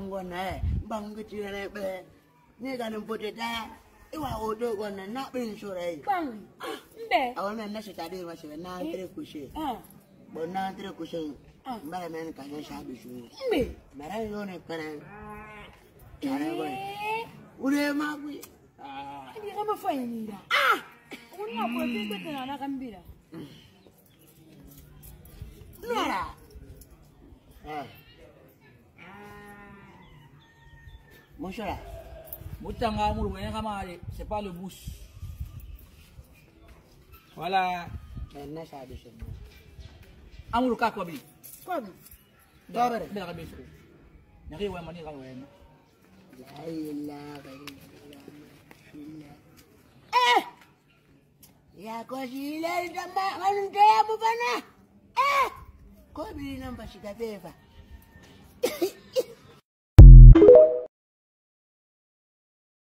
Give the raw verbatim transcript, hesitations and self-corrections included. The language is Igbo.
ngona bangitira lebe nika nimpoteta iwa odo gona na bin sore bang mbe awona na shitade wa she na entre kushe ah bona entre kushe mbara men ka je sha bishu mbe mara yo ne kana cara boy ure ma ku ah ndi kama fanyira ah una kwa peke tena na kambira nora ah mon chala Mutanga mulu wenga mali, c'est pas le bouche. Voilà. na sha bishu Amulu ka kwa bi. kwa bi dobere Bela ka bisu. Nari wa mani ka wa. la ilaha illallah eh ya ko shi le da ma an da mu bana eh ko bi nan ba shi da befa